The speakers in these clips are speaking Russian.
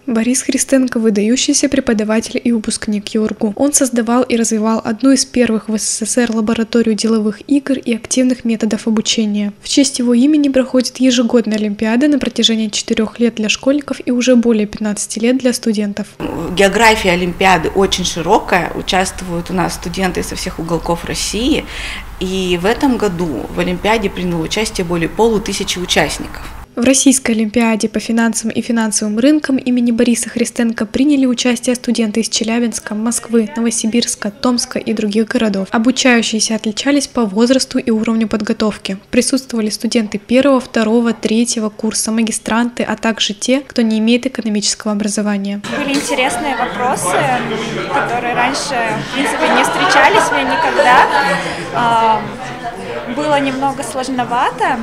Борис Христенко – выдающийся преподаватель и выпускник ЮрГУ. Он создавал и развивал одну из первых в СССР лабораторию деловых игр и активных методов обучения. В честь его имени проходит ежегодная олимпиада на протяжении 4 лет для школьников и уже более 15 лет для студентов. География олимпиады очень широкая, участвуют у нас студенты со всех уголков России, и в этом году в олимпиаде приняло участие более 500 участников. В Российской олимпиаде по финансам и финансовым рынкам имени Бориса Христенко приняли участие студенты из Челябинска, Москвы, Новосибирска, Томска и других городов. Обучающиеся отличались по возрасту и уровню подготовки. Присутствовали студенты 1, 2, 3 курса, магистранты, а также те, кто не имеет экономического образования. Были интересные вопросы, которые раньше, в принципе, не встречались мне никогда. Было немного сложновато.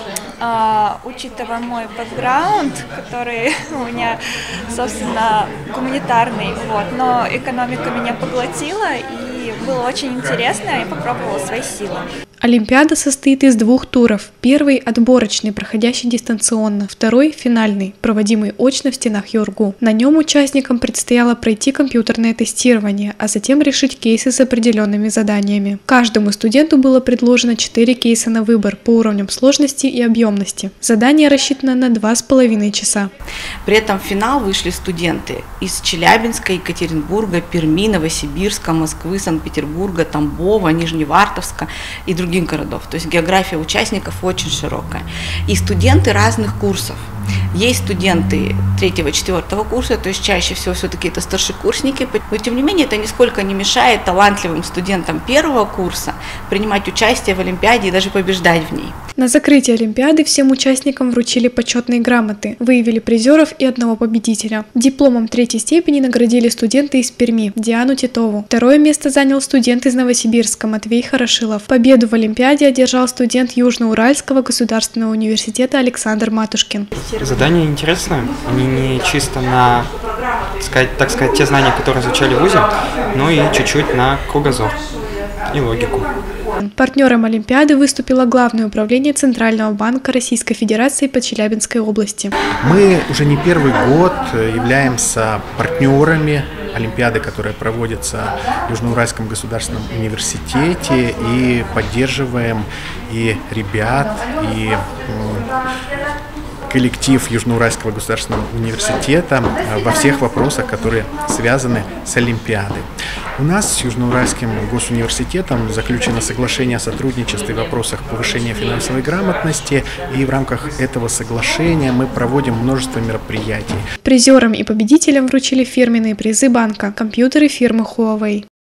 Учитывая мой бэкграунд, который у меня, собственно, гуманитарный, но экономика меня поглотила, и было очень интересно, я попробовала свои силы. Олимпиада состоит из 2 туров. Первый – отборочный, проходящий дистанционно. Второй – финальный, проводимый очно в стенах ЮрГУ. На нем участникам предстояло пройти компьютерное тестирование, а затем решить кейсы с определенными заданиями. Каждому студенту было предложено 4 кейса на выбор по уровням сложности и объемности. Задание рассчитано на 2,5 часа. При этом в финал вышли студенты из Челябинска, Екатеринбурга, Перми, Новосибирска, Москвы, Санкт-Петербурга, Тамбова, Нижневартовска и других городов. То есть география участников очень широкая. И студенты разных курсов. Есть студенты 3-4 курса, то есть чаще всего все-таки это старшекурсники, но тем не менее это нисколько не мешает талантливым студентам 1 курса принимать участие в олимпиаде и даже побеждать в ней. На закрытии олимпиады всем участникам вручили почетные грамоты, выявили призеров и 1 победителя. Дипломом 3-й степени наградили студенты из Перми Диану Титову. 2-е место занял студент из Новосибирска Матвей Хорошилов. Победу в олимпиаде одержал студент Южноуральского государственного университета Александр Матушкин. Задания интересные, они не чисто на, так сказать, те знания, которые изучали в ВУЗе, но и чуть-чуть на кругозор и логику. Партнером олимпиады выступило Главное управление Центрального банка Российской Федерации по Челябинской области. Мы уже не первый год являемся партнерами олимпиады, которая проводится в Южноуральском государственном университете, и поддерживаем и ребят, и коллектив Южноуральского государственного университета во всех вопросах, которые связаны с олимпиадой. У нас с Южноуральским госуниверситетом заключено соглашение о сотрудничестве в вопросах повышения финансовой грамотности, и в рамках этого соглашения мы проводим множество мероприятий. Призерам и победителям вручили фирменные призы банка – компьютеры фирмы Huawei.